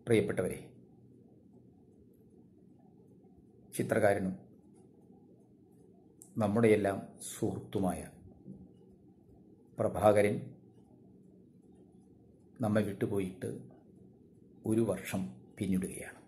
പ്രിയപ്പെട്ടവരെ, ചിത്രകാരനും നമ്മുടെയെല്ലാം സുഹൃത്തുമായ പ്രഭാകരൻ നമ്മെ വിട്ടുപോയിട്ട് ഒരു വർഷം പിന്നിടുകയാണ്.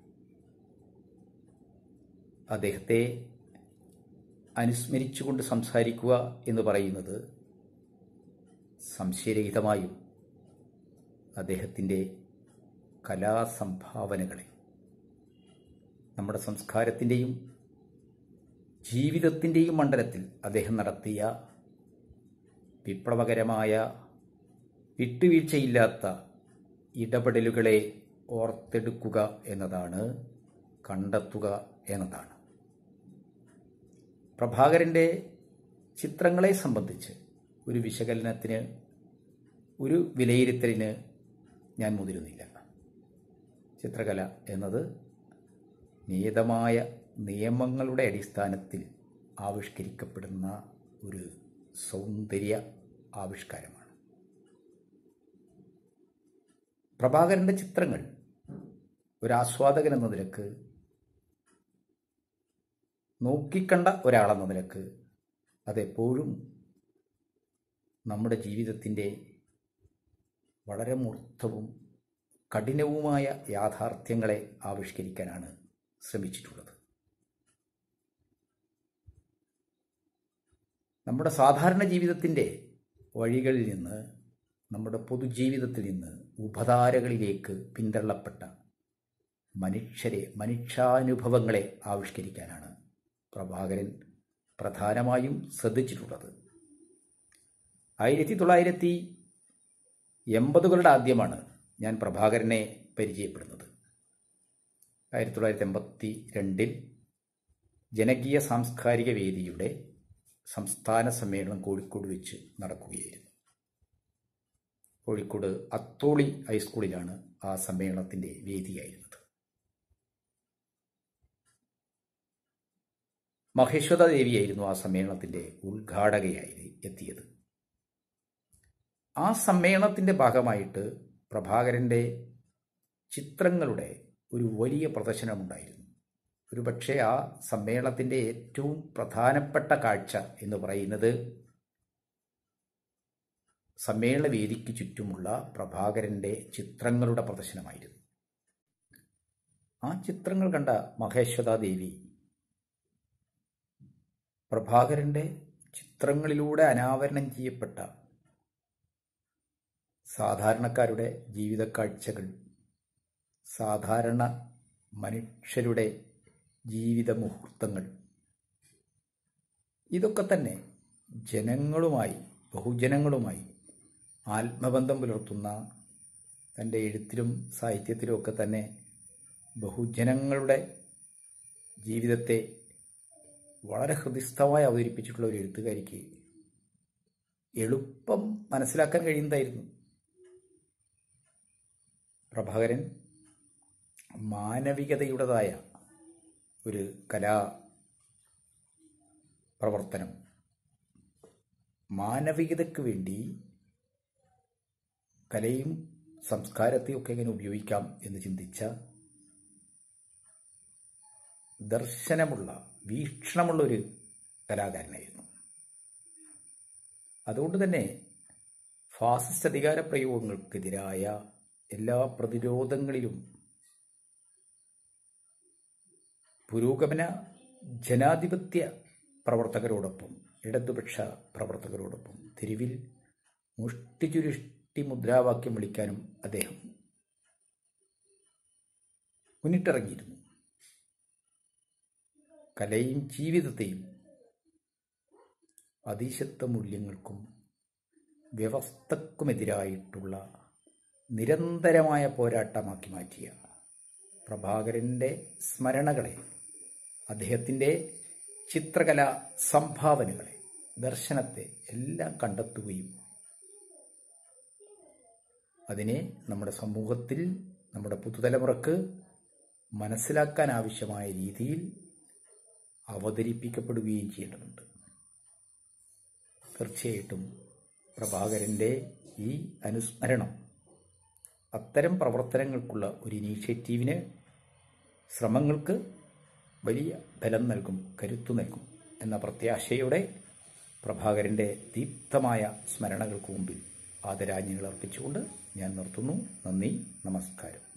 അദ്ദേഹത്തെ അനുസ്മരിച്ചുകൊണ്ട് സംസാരിക്കുക എന്ന് പറയുന്നത് സംശയരഹിതമായും അദ്ദേഹത്തിൻ്റെ കലാസംഭാവനകളെ നമ്മുടെ സംസ്കാരത്തിൻ്റെയും ജീവിതത്തിൻ്റെയും മണ്ഡലത്തിൽ അദ്ദേഹം നടത്തിയ വിപ്ലവകരമായ വിട്ടുവീഴ്ചയില്ലാത്ത ഇടപെടലുകളെ ഓർത്തെടുക്കുക എന്നതാണ്, കണ്ടെത്തുക എന്നതാണ്. പ്രഭാകരൻ്റെ ചിത്രങ്ങളെ സംബന്ധിച്ച് ഒരു വിശകലനത്തിന്, ഒരു വിലയിരുത്തലിന് ഞാൻ മുതിരുന്നില്ല. ചിത്രകല എന്നത് നിയതമായ നിയമങ്ങളുടെ അടിസ്ഥാനത്തിൽ ആവിഷ്കരിക്കപ്പെടുന്ന ഒരു സൗന്ദര്യ ആവിഷ്കാരമാണ്. പ്രഭാകരൻ്റെ ചിത്രങ്ങൾ ഒരാസ്വാദകൻ എന്ന നിലക്ക്, നോക്കിക്കണ്ട ഒരാളെന്ന നിലക്ക് അതെപ്പോഴും നമ്മുടെ ജീവിതത്തിൻ്റെ വളരെ മൂർത്തവും കഠിനവുമായ യാഥാർത്ഥ്യങ്ങളെ ആവിഷ്കരിക്കാനാണ് ശ്രമിച്ചിട്ടുള്ളത്. നമ്മുടെ സാധാരണ ജീവിതത്തിൻ്റെ വഴികളിൽ നിന്ന്, നമ്മുടെ പൊതുജീവിതത്തിൽ നിന്ന് ഉപധാരകളിലേക്ക് പിന്തള്ളപ്പെട്ട മനുഷ്യാനുഭവങ്ങളെ ആവിഷ്കരിക്കാനാണ് പ്രഭാകരൻ പ്രധാനമായും ശ്രദ്ധിച്ചിട്ടുള്ളത്. 1980കളുടെ ആദ്യമാണ് ഞാൻ പ്രഭാകരനെ പരിചയപ്പെടുന്നത്. 1982 ജനകീയ സാംസ്കാരിക വേദിയുടെ സംസ്ഥാന സമ്മേളനം കോഴിക്കോട് വെച്ച് നടക്കുകയായിരുന്നു. കോഴിക്കോട് അത്തോളി ഹൈസ്കൂളിലാണ് ആ സമ്മേളനത്തിൻ്റെ വേദിയായിരുന്നത്. മഹേശ്വത ദേവിയായിരുന്നു ആ സമ്മേളനത്തിൻ്റെ ഉദ്ഘാടകയായി എത്തിയത്. ആ സമ്മേളനത്തിൻ്റെ ഭാഗമായിട്ട് പ്രഭാകരൻ്റെ ചിത്രങ്ങളുടെ ഒരു വലിയ പ്രദർശനമുണ്ടായിരുന്നു. ഒരുപക്ഷെ ആ സമ്മേളനത്തിൻ്റെ ഏറ്റവും പ്രധാനപ്പെട്ട കാഴ്ച എന്ന് പറയുന്നത് സമ്മേളന വേദിക്ക് ചുറ്റുമുള്ള പ്രഭാകരൻ്റെ ചിത്രങ്ങളുടെ പ്രദർശനമായിരുന്നു. ആ ചിത്രങ്ങൾ കണ്ട മഹേശ്വത ദേവി പ്രഭാകരൻ്റെ ചിത്രങ്ങളിലൂടെ അനാവരണം ചെയ്യപ്പെട്ട സാധാരണക്കാരുടെ ജീവിതക്കാഴ്ചകൾ, സാധാരണ മനുഷ്യരുടെ ജീവിത മുഹൂർത്തങ്ങൾ, ഇതൊക്കെ തന്നെ ബഹുജനങ്ങളുമായി ആത്മബന്ധം പുലർത്തുന്ന, തൻ്റെ എഴുത്തിലും സാഹിത്യത്തിലും ഒക്കെ തന്നെ ബഹുജനങ്ങളുടെ ജീവിതത്തെ വളരെ ഹൃദിസ്ഥമായി അവതരിപ്പിച്ചിട്ടുള്ള ഒരു എഴുത്തുകാരിക്ക് എളുപ്പം മനസ്സിലാക്കാൻ കഴിയുന്നതായിരുന്നു. പ്രഭാകരൻ മാനവികതയുടേതായ ഒരു കലാപ്രവർത്തനം, മാനവികതയ്ക്ക് വേണ്ടി കലയും സംസ്കാരത്തെയൊക്കെ എങ്ങനെ ഉപയോഗിക്കാം എന്ന് ചിന്തിച്ച, ദർശനമുള്ള, വീക്ഷണമുള്ളൊരു കലാകാരനായിരുന്നു. അതുകൊണ്ട് തന്നെ ഫാസിസ്റ്റ് അധികാര പ്രയോഗങ്ങൾക്കെതിരായ എല്ലാ പ്രതിരോധങ്ങളിലും പുരോഗമന ജനാധിപത്യ പ്രവർത്തകരോടൊപ്പം, ഇടതുപക്ഷ പ്രവർത്തകരോടൊപ്പം തെരുവിൽ മുഷ്ടിചുരുട്ടി മുദ്രാവാക്യം വിളിക്കാനും അദ്ദേഹം മുന്നിട്ടിറങ്ങിയിരുന്നു. കലയും ജീവിതത്തെയും അധീശത്വ മൂല്യങ്ങൾക്കും വ്യവസ്ഥക്കുമെതിരായിട്ടുള്ള നിരന്തരമായ പോരാട്ടമാക്കി മാറ്റിയ പ്രഭാകരൻ്റെ സ്മരണകളെ, അദ്ദേഹത്തിൻ്റെ ചിത്രകലാ സംഭാവനകളെ, ദർശനത്തെ എല്ലാം കണ്ടെത്തുകയും അതിനെ നമ്മുടെ സമൂഹത്തിൽ, നമ്മുടെ പുതുതലമുറക്ക് മനസ്സിലാക്കാൻ ആവശ്യമായ രീതിയിൽ അവതരിപ്പിക്കപ്പെടുകയും ചെയ്യേണ്ടതുണ്ട്. തീർച്ചയായിട്ടും പ്രഭാകരൻ്റെ ഈ അനുസ്മരണം അത്തരം പ്രവർത്തനങ്ങൾക്കുള്ള ഒരു ഇനീഷ്യേറ്റീവിന് ശ്രമങ്ങൾക്ക് വലിയ ബലം നൽകും, കരുത്തു നൽകും എന്ന പ്രത്യാശയോടെ പ്രഭാകരൻ്റെ ദീപ്തമായ സ്മരണകൾക്ക് മുമ്പിൽ ആദരാഞ്ജലികൾ അർപ്പിച്ചുകൊണ്ട് ഞാൻ നിർത്തുന്നു. നന്ദി, നമസ്കാരം.